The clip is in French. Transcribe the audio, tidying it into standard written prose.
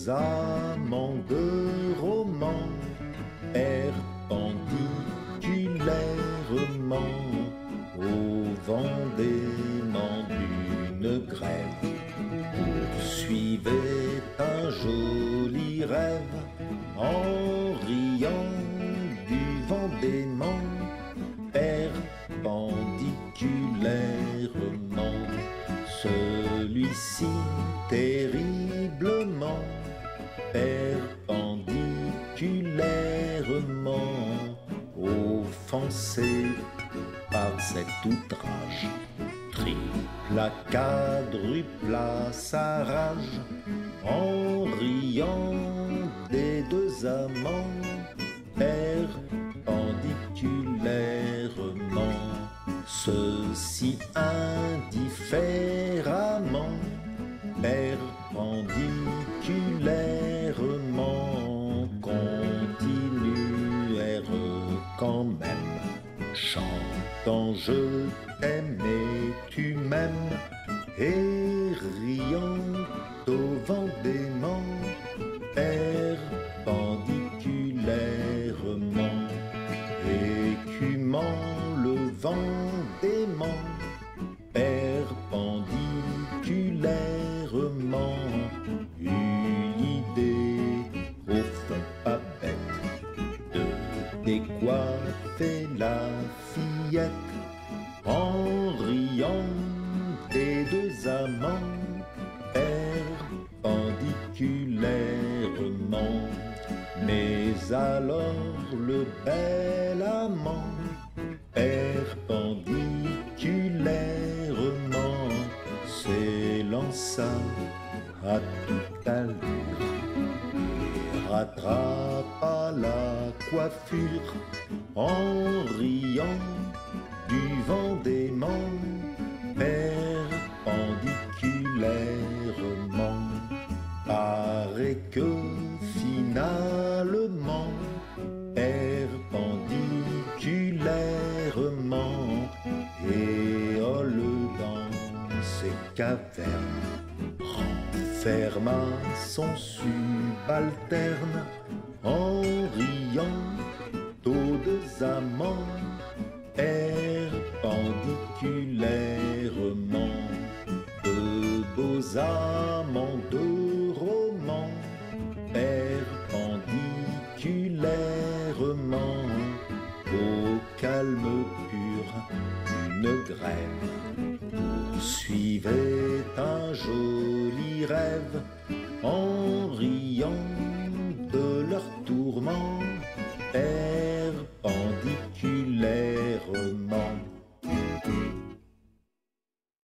amants de roman, perpendiculairement au vent d'aimant d'une grève, poursuivait un joli rêve en riant du vent d'aimant, perpendiculairement. Celui-ci terriblement, perpendiculairement, offensé par cet outrage, tripla, quadrupla sa rage en riant des deux amants, perpendiculairement. Ceux-ci indifféremment, perpendiculairement, continuèrent quand même, chantant je t'aime et tu m'aimes, et riant au vent d'aimant, perpendiculairement, écumant le vent d'aimant, perpendiculairement, une idée au fond pas bête de décoiffer la fillette en riant des deux amants, perpendiculairement. Mais alors le bel amant, perpendiculairement, s'élança à toute allure et rattrapa la coiffure en riant du vent d'aimant, perpendiculairement. Paraît que finalement, perpendiculairement, Éole dans ses cavernes renferma son subalterne en riant aux deux amants, perpendiculairement. De beaux amants de roman, perpendiculairement, au calme pur d'une grève, poursuivait un joli rêve en